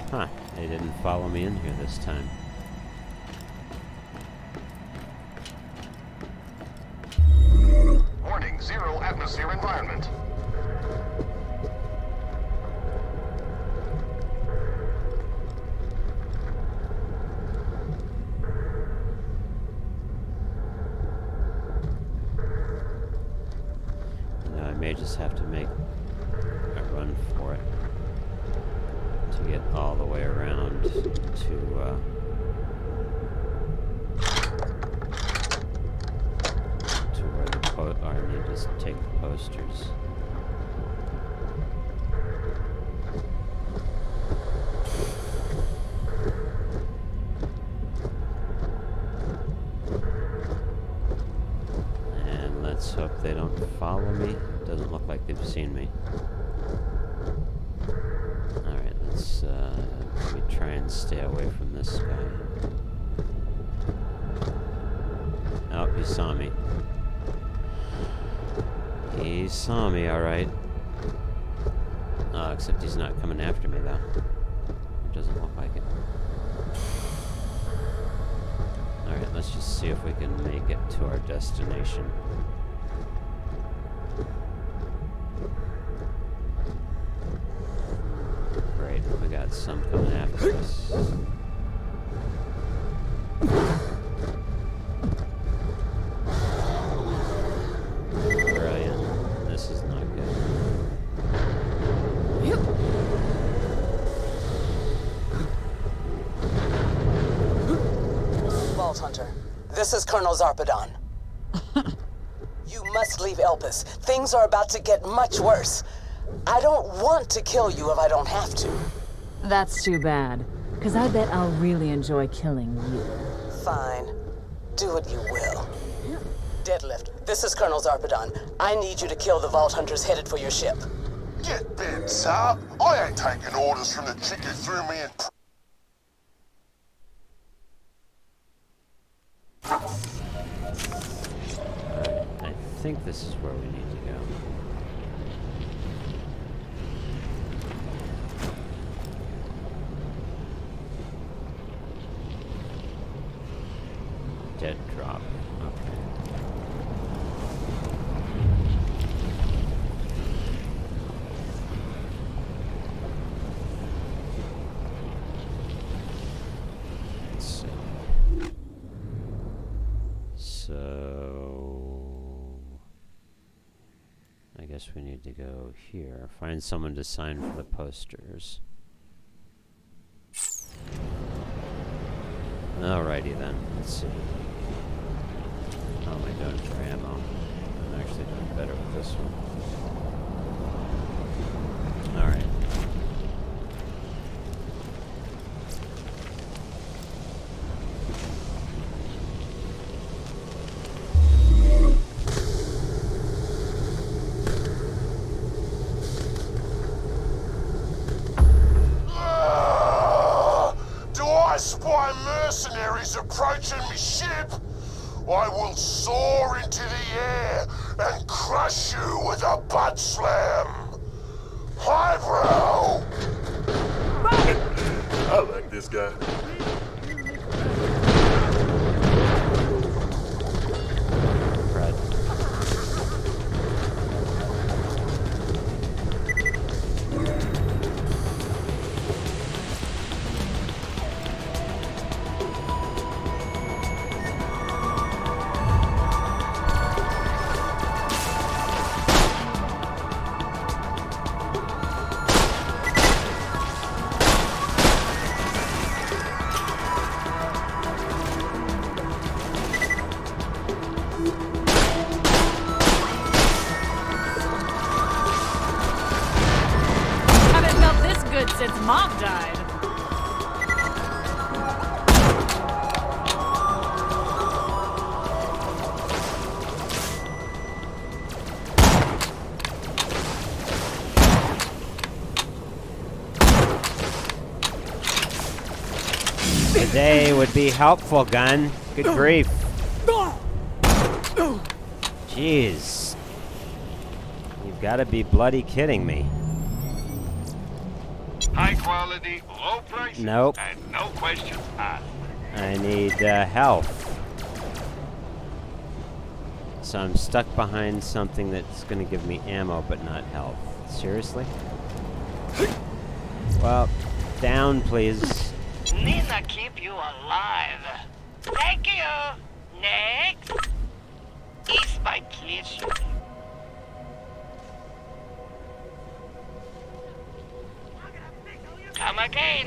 Huh, they didn't follow me in here this time. Warning, 0 atmosphere environment. You know, I may just have to make a run for it to get all the way around to where the I need to take the posters. And let's hope they don't follow me. Doesn't look like they've seen me. Alright, let's maybe try and stay away from this guy. Oh, he saw me. He saw me, alright. Except he's not coming after me, though. It doesn't look like it. Alright, let's just see if we can make it to our destination. Great, we got some coming after us. Brilliant. This is not good. Vault Hunter, this is Colonel Zarpedon. You must leave Elpis. Things are about to get much worse. I don't want to kill you if I don't have to. That's too bad, because I bet I'll really enjoy killing you. Fine. Do what you will. Deadlift, this is Colonel Zarpedon. I need you to kill the Vault Hunters headed for your ship. Get bent, sir. I ain't taking orders from the chick who threw me in. I think this is where we need to go. Dead drop. Okay. Let's see. So I guess we need to go here. Find someone to sign for the posters. Alrighty then. Let's see. How am I doing for ammo? I'm actually doing better with this one. Alright. Do I spy mercenaries approaching me ship? I will soar into the air and crush you with a butt slam. Highbrow! I like this guy. Crud. Haven't felt this good since Mom died. Today would be helpful, gun. Good grief. Jeez. You've got to be bloody kidding me. High quality, low prices, Nope. and no questions asked. I need health. So I'm stuck behind something that's going to give me ammo but not health. Seriously? Well, down please. Nina keep you alive. Thank you. Next. East by kitchen. Come again.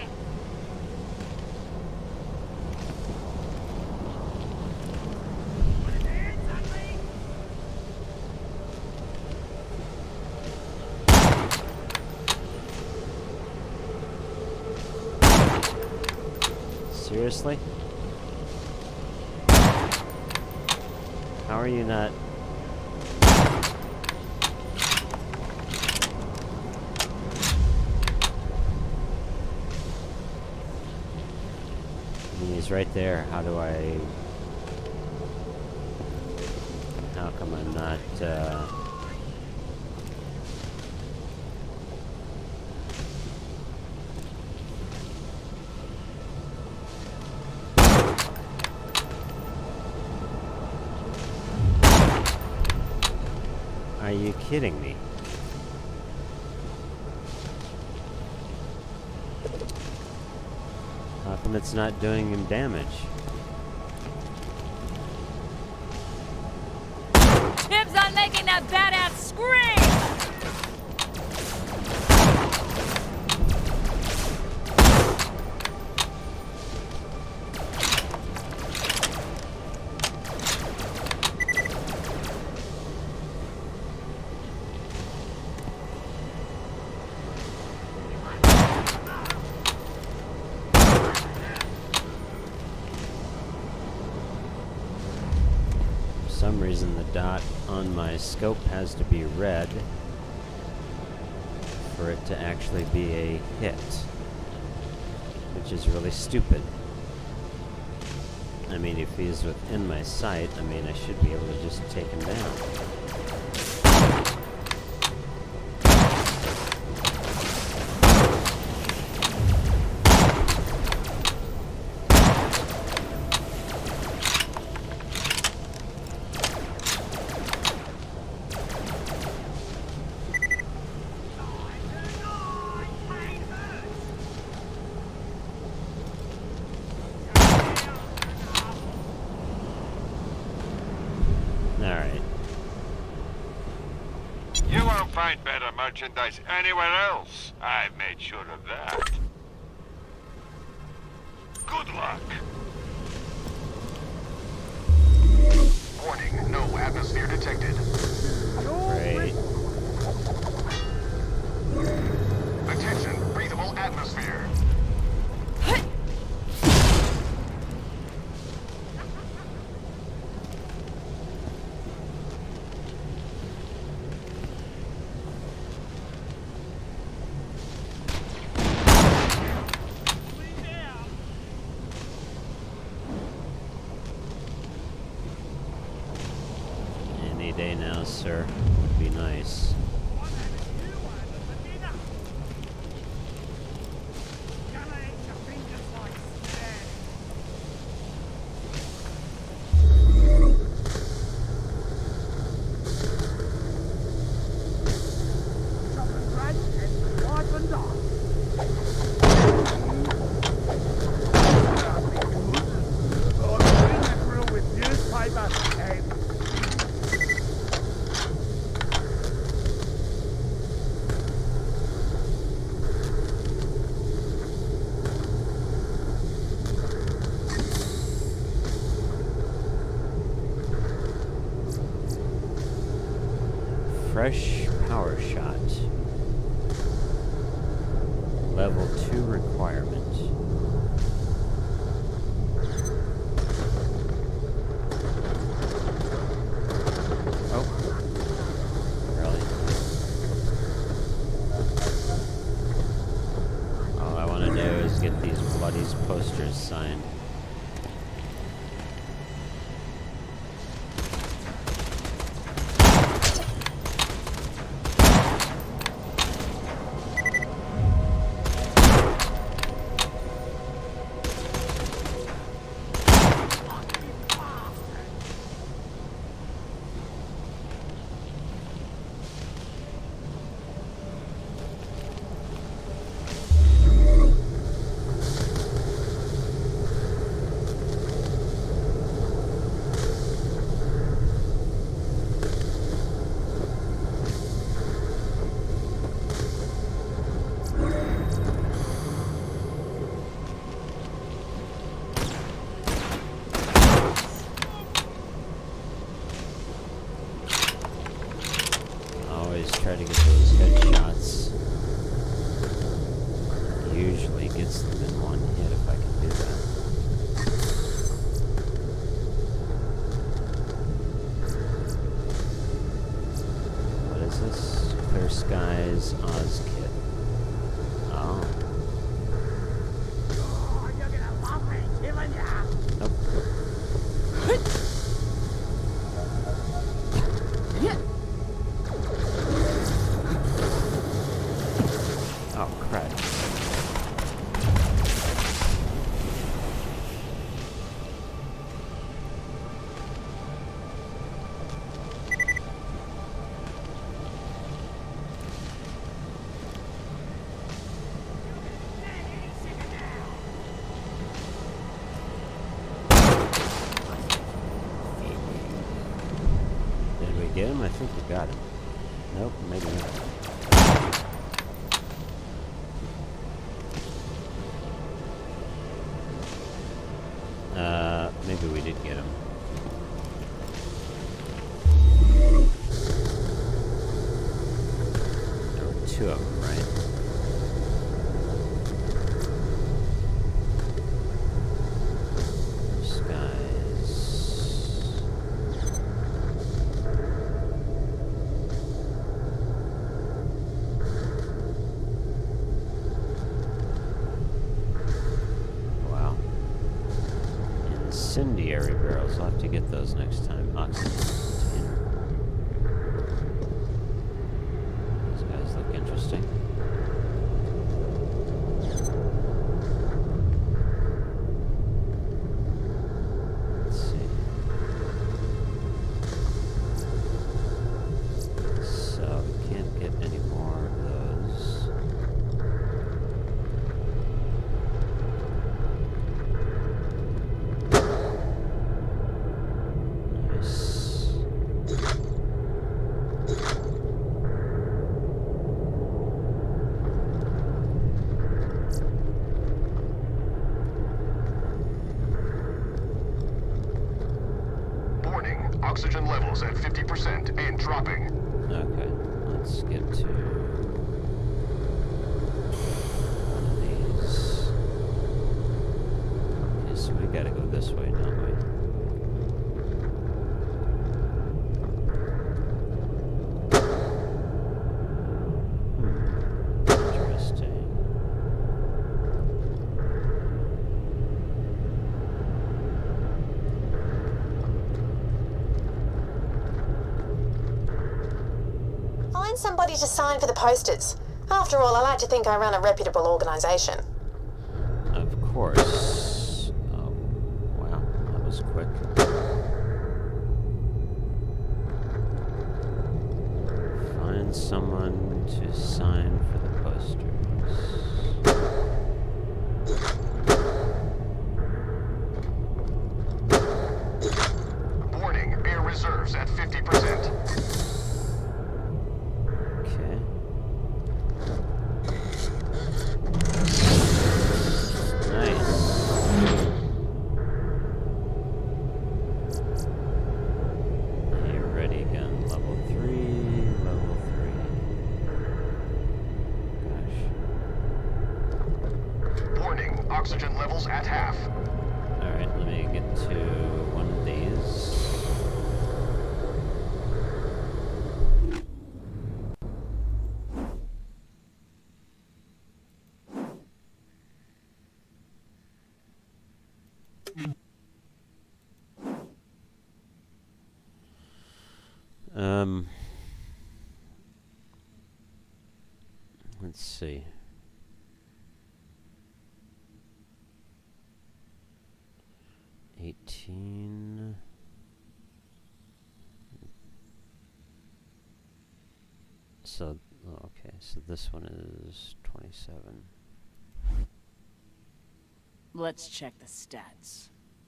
Seriously? How are you not? I mean, he's right there. How do I... How come I'm not, Are you kidding me? How come it's not doing him damage? Dibs on making that badass scream! For some reason the dot on my scope has to be red for it to actually be a hit, which is really stupid. I mean, if he's within my sight, I mean, I should be able to just take him down. Alright. You won't find better merchandise anywhere else. I've made sure of that. Good luck. Warning, no atmosphere detected. Great. Attention, breathable atmosphere. Any day now, sir. Would be nice. Fresh power shot. Level 2 requirement. Oh. Really? All I want to do is get these bloody posters signed. always try to get those headshots. Usually gets them in one hit if I can do that. What is this? Clear Skies Oz Kit. Oh. Nope. Oh, crap. Did we get him? I think we got him. Nope, maybe not. Maybe we did get him. There were two of them, right? Skies. Wow. Incendiary barrels. I'll have to get those next time. Oxygen container. These guys look interesting. Let's see. So we can't get any more of those. Oxygen levels at 50% and dropping. Okay, let's get to one of these. Okay, so we gotta go this way, don't we? Interesting. Find somebody to sign for the posters. After all, I like to think I run a reputable organization. Of course. Oh, wow, that was quick. Find someone to sign for the posters. Warning, air reserves at 50%. Okay. Nice. Hey, ready gun. Level 3, level 3. Gosh. Warning, oxygen levels at half. Alright, let me get to one of these. Let's see. So, okay, so this one is 27. Let's check the stats.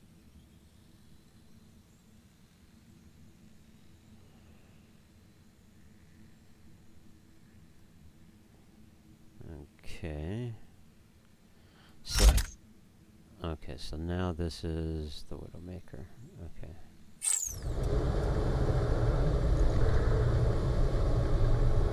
Okay. So, okay, so now this is the Widowmaker. Okay.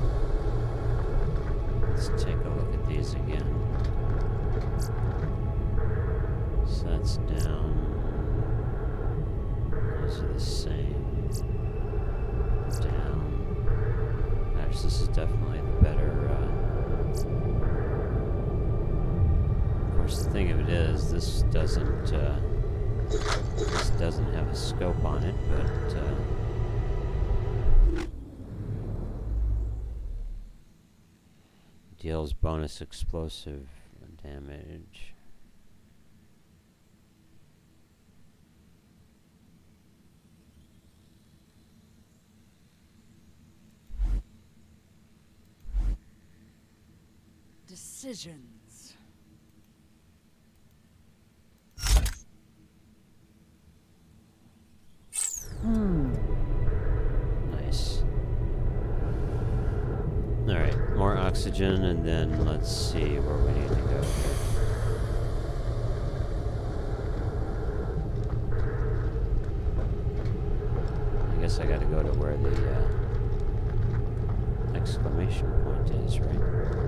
this is definitely the better. Of course, the thing of it is, this doesn't have a scope on it, but deals bonus explosive damage. Decisions. Nice. Alright, more oxygen, and then let's see where we need to go here. I guess I gotta go to where the exclamation point is, right?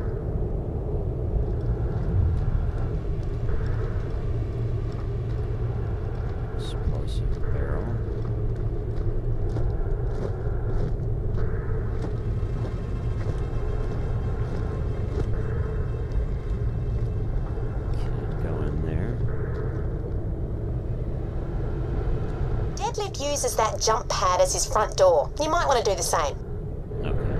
Explosive barrel. Can't go in there. Deadlift uses that jump pad as his front door. You might want to do the same. Okay.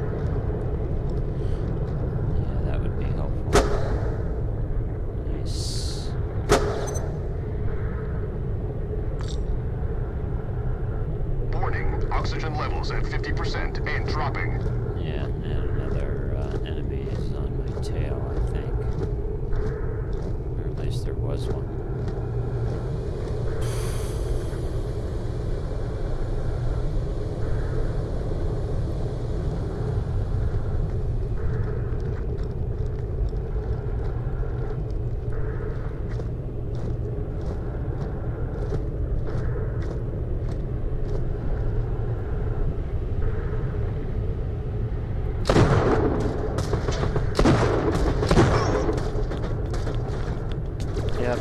Yeah, that would be helpful. Nice. Warning, oxygen levels at 50% and dropping. Yeah, and another enemy is on my tail, I think. Or at least there was one. Yep.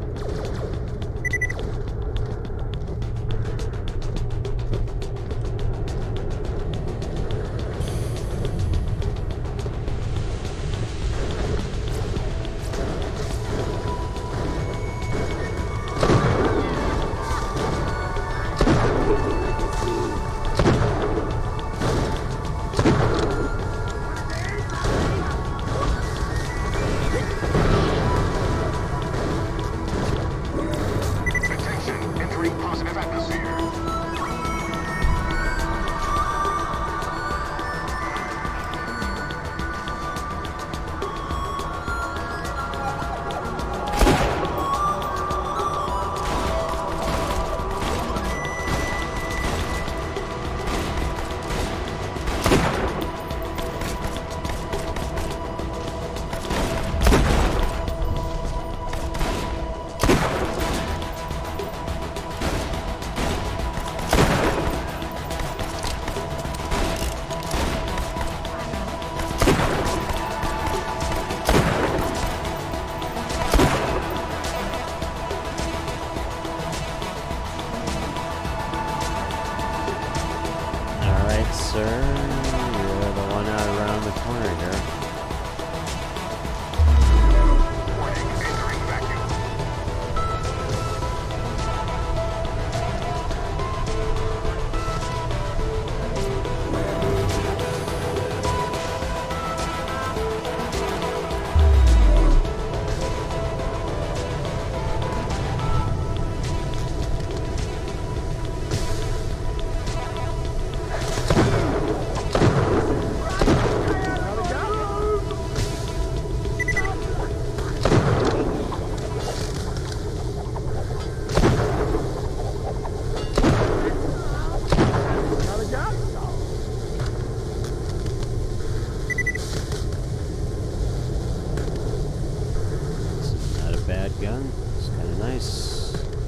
Attention, entering positive atmosphere. Alright, sir. You're the one out around the corner here. Warning, entering vacuum. It's not a bad gun. It's kind of nice.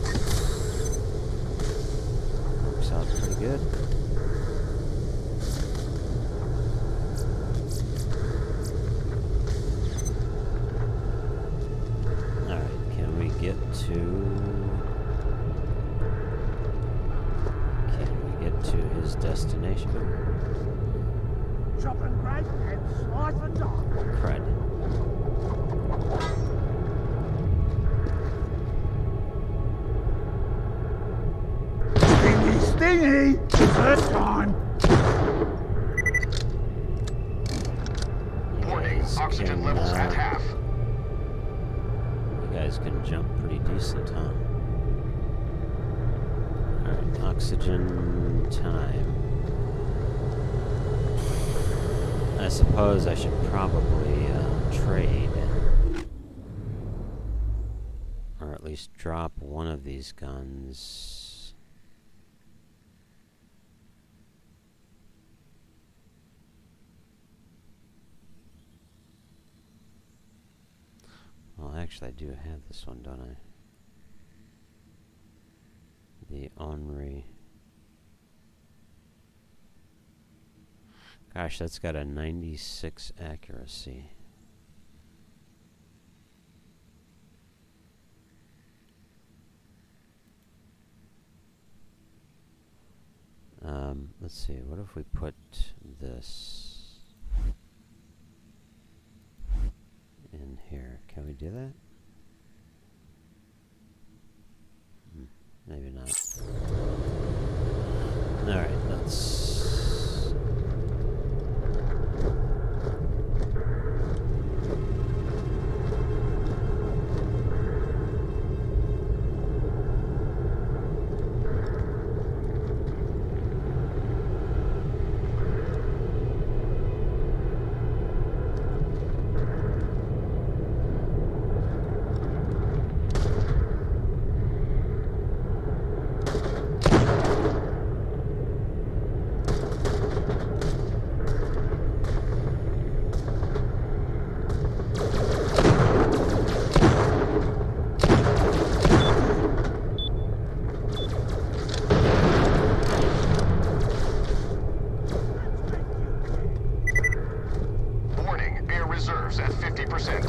Works out pretty good. Alright, can we get to... Can we get to his destination? Chopping great Crud. Stingy! First time! Warning, oxygen levels at half. You guys can jump pretty decent, huh? Alright, oxygen time. I suppose I should probably trade. Or at least drop one of these guns. Well, actually, I do have this one, don't I? The Henri. Gosh, that's got a 96 accuracy. Let's see, what if we put this in here? Can we do that? Maybe not. Alright, let's... At 50%.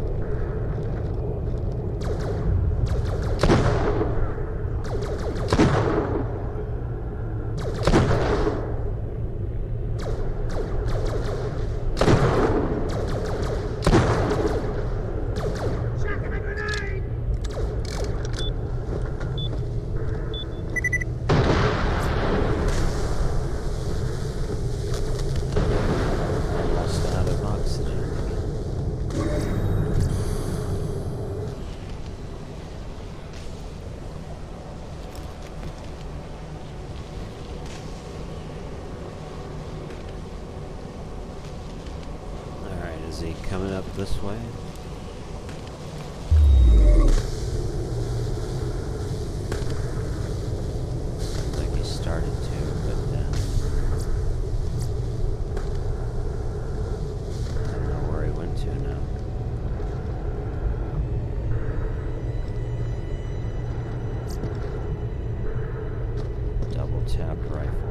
Is he coming up this way? Seems like he started to, but I don't know where he went to now. Double tap rifle.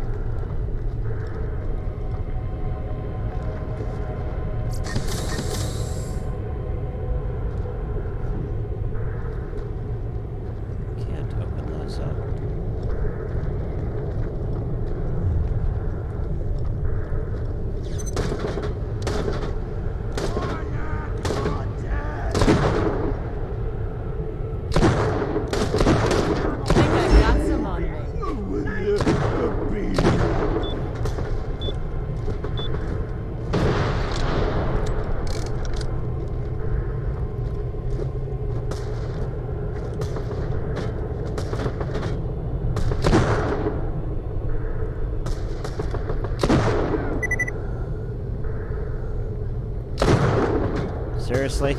Seriously?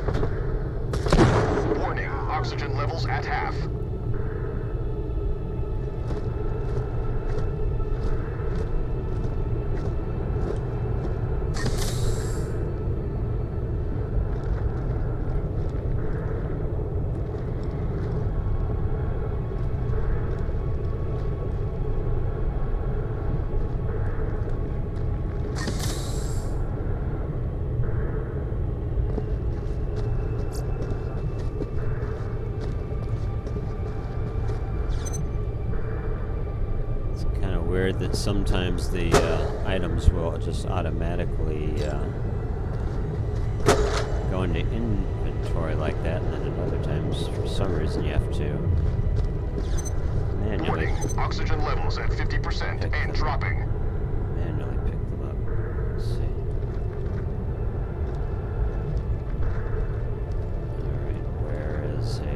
Warning, oxygen levels at half. That sometimes the items will just automatically go into inventory like that, and then at other times, for some reason, you have to manually. Warning, oxygen levels at 50% and dropping. Manually pick them up. Let's see. Alright, where is a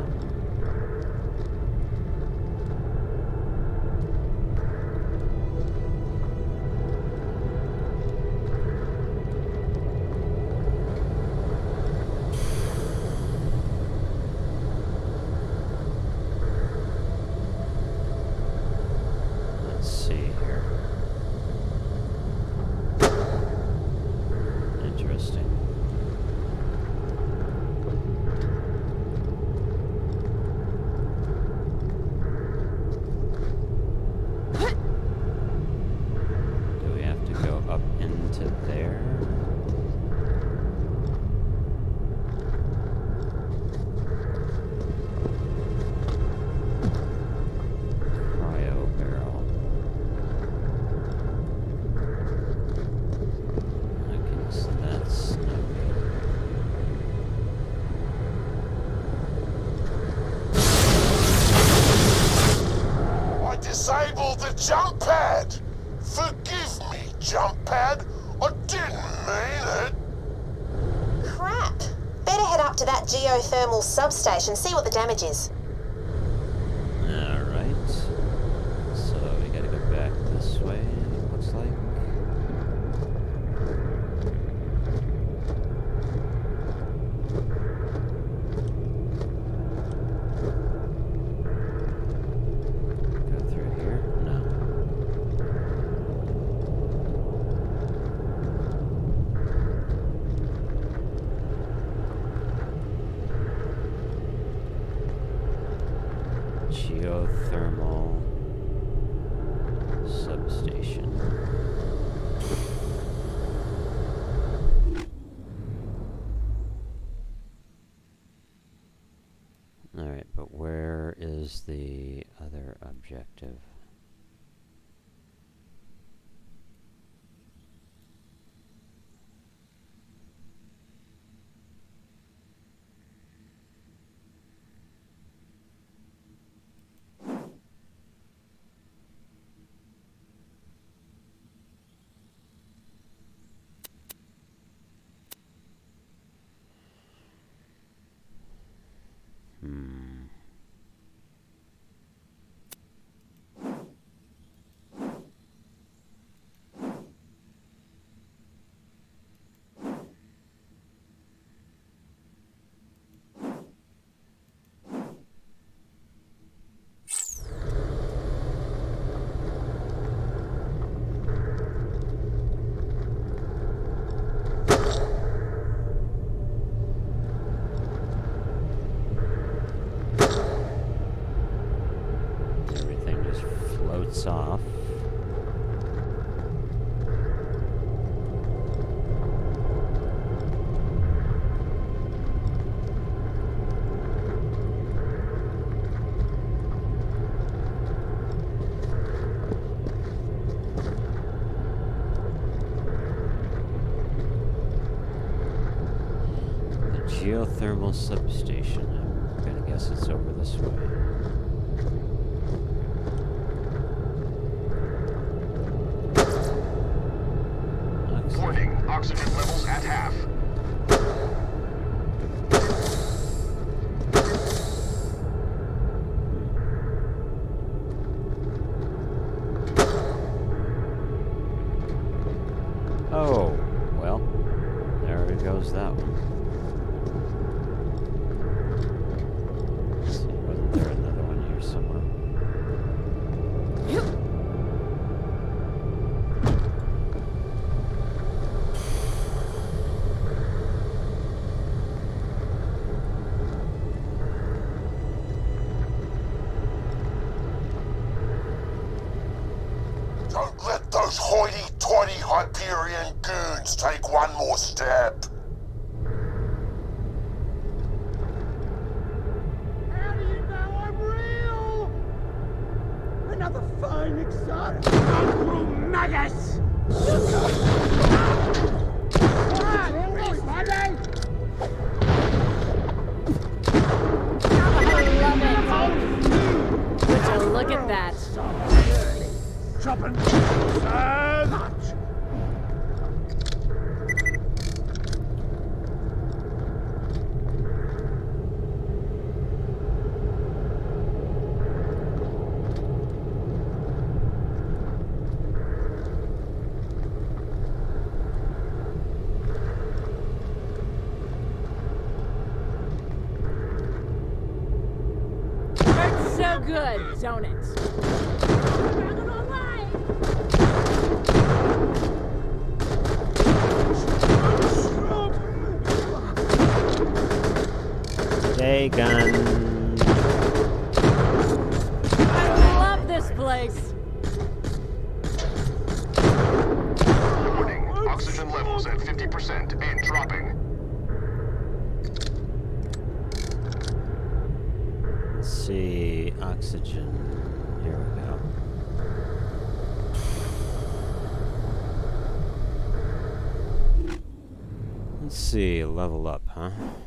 let's see here. Interesting. Do we have to go up into there? Cryo barrel. Okay, so that's no good. I disabled the jump pad. Forgive me, jump pad. I didn't mean it. Crap. Better head up to that geothermal substation, see what the damage is. Alright. So we gotta go back this way, looks like. Go through here? No. Geothermal substation. Alright, but where is the other objective? Everything just floats off. The geothermal substation. I'm gonna guess it's over this way. Warning, oxygen levels at half. Oh, well, there goes that one. Let's see, wasn't there another one here somewhere? Don't let those hoity-toity Hyperion goons take one more step. How do you know I'm real? Another fine exotic. Mongrel maggots! good, don't it? Day gun. I love this place. Warning, oxygen levels at 50% and dropping. Let's see, oxygen. Here we go. Let's see, level up, huh?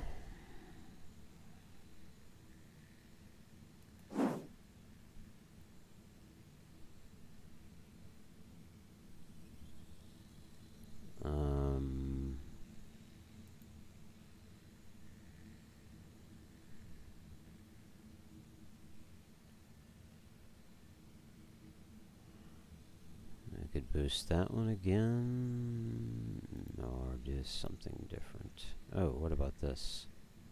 I could boost that one again, or do something different. Oh, what about this?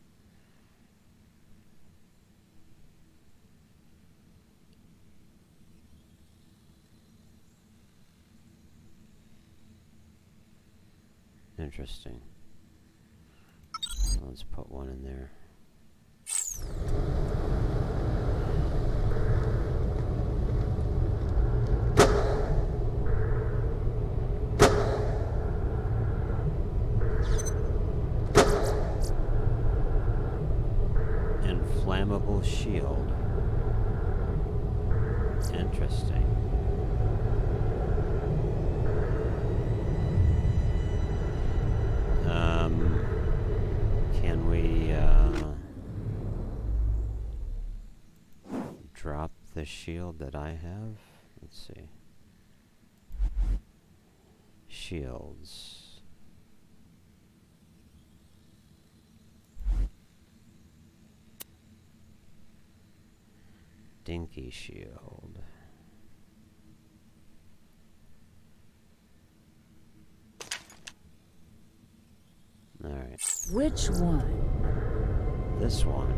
Interesting. Let's put one in there. Inflammable shield. Interesting. Can we drop the shield that I have? Let's see. Shields. Dinky shield. Alright. Which one? This one.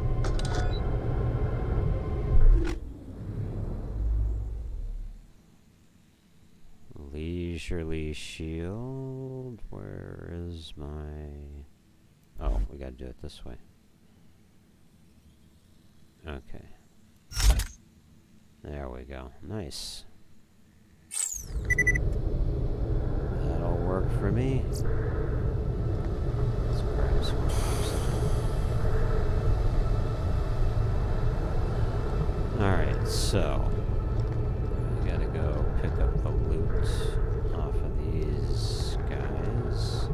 Leisurely shield. Where is my... Oh, we gotta do it this way. Okay. There we go. Nice. That'll work for me. Let's grab some oxygen. Alright, so we gotta go pick up the loot off of these guys.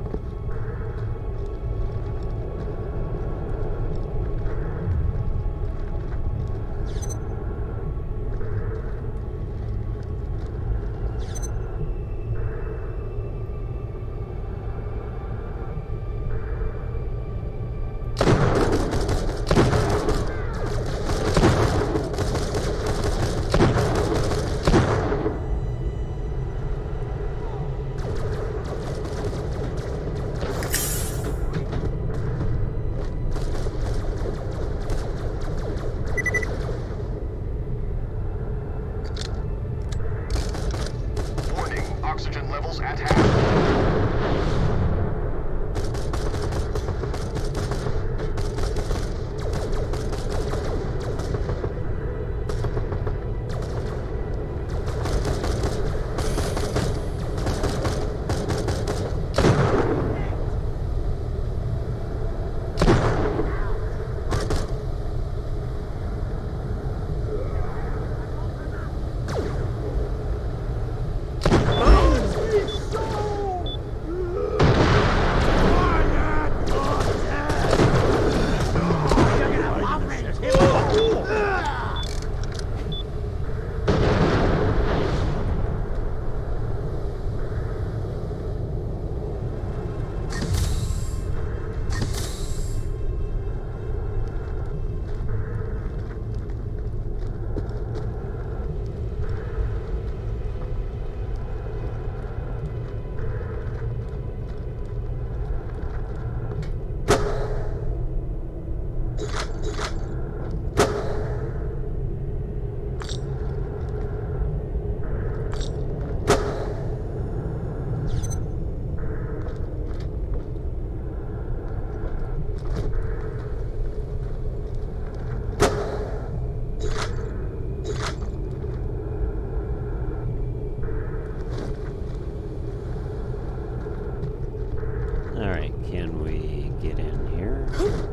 Can we get in here?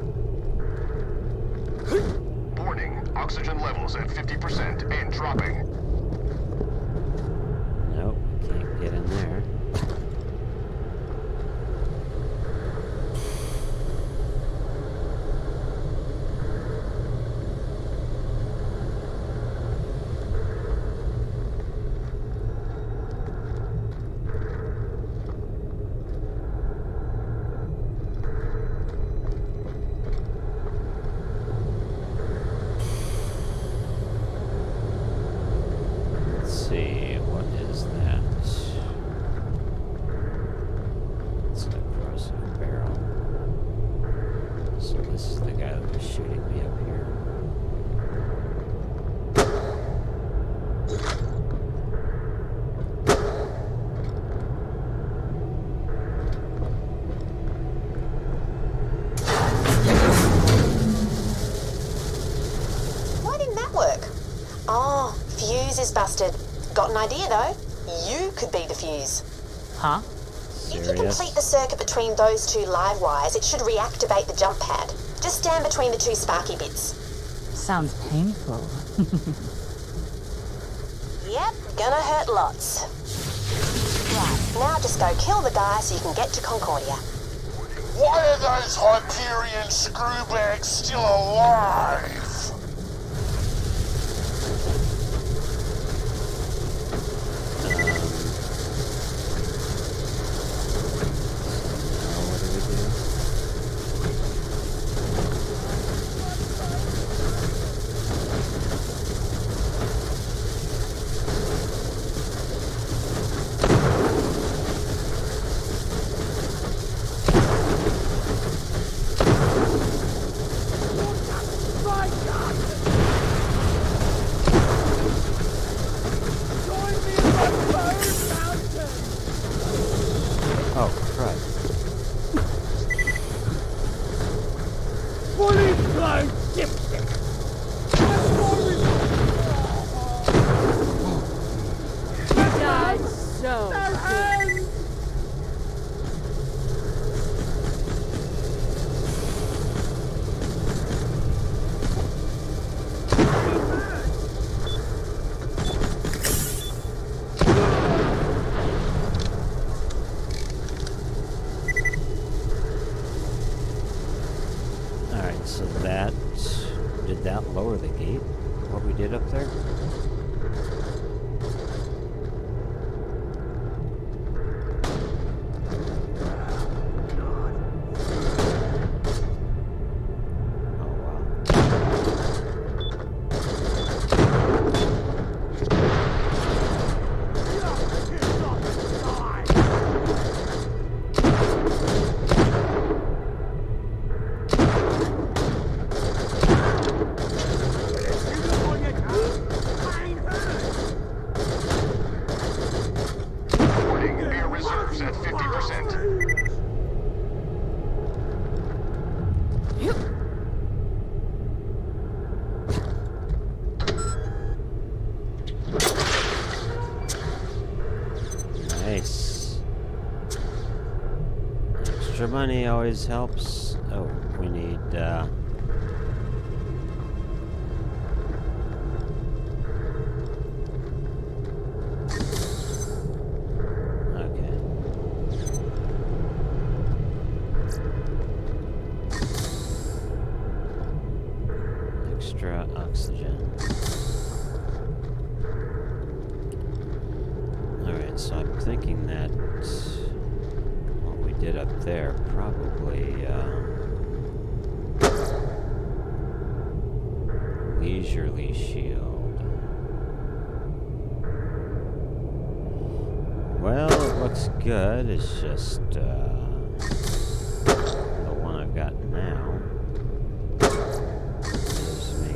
Warning, oxygen levels at 50% and dropping. Nope, can't get in there. Is busted. Got an idea though? You could be the fuse. Huh? If you complete the circuit between those two live wires, it should reactivate the jump pad. Just stand between the two sparky bits. Sounds painful. Yep, gonna hurt lots. Right, now just go kill the guy so you can get to Concordia. Why are those Hyperion screwbags still alive? Did that lower the gate? What we did up there? Nice. Extra money always helps. Oh, we need, okay. Extra oxygen. Alright, so I'm thinking that what we did up there probably, leisurely shield. Well, it looks good, it's just, the one I've got now gives me,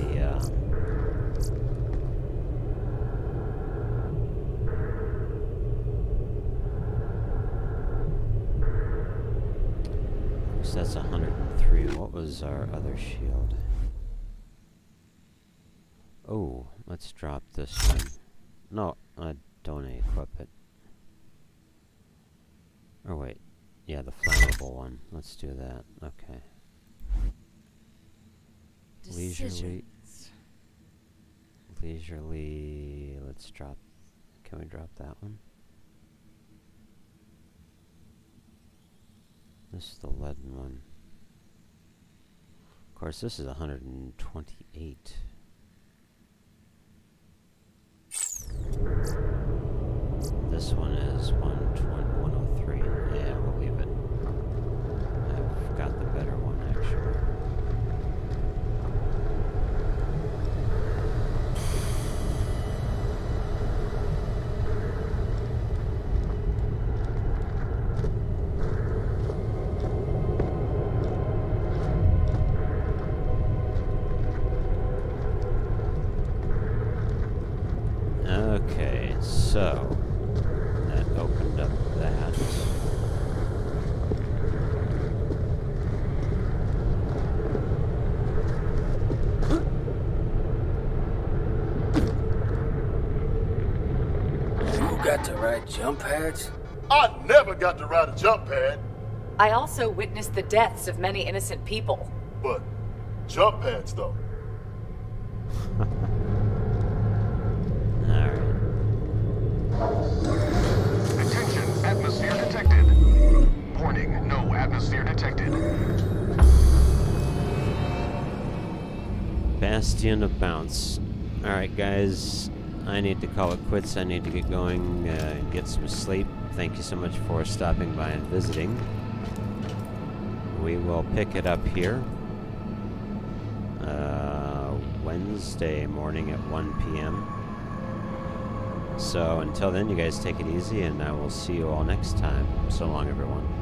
so that's 103. What was our other shield? Oh, let's drop this one. No, don't equip it. Oh wait, Yeah, the flammable one. Let's do that. Okay. Leisurely. Leisurely. Let's drop. Can we drop that one? This is the leaden one. Of course, this is 128. This one is 103. Yeah, we'll leave it. I've got the better one, actually. Okay, so that opened up that. You got to ride jump pads? I never got to ride a jump pad. I also witnessed the deaths of many innocent people. But jump pads, though. Attention, atmosphere detected. Warning, no atmosphere detected. Bastion of Bounce. Alright guys, I need to call it quits. I need to get going, get some sleep. Thank you so much for stopping by and visiting. We will pick it up here Wednesday morning at 1 p.m. So until then, you guys take it easy, and I will see you all next time. So long, everyone.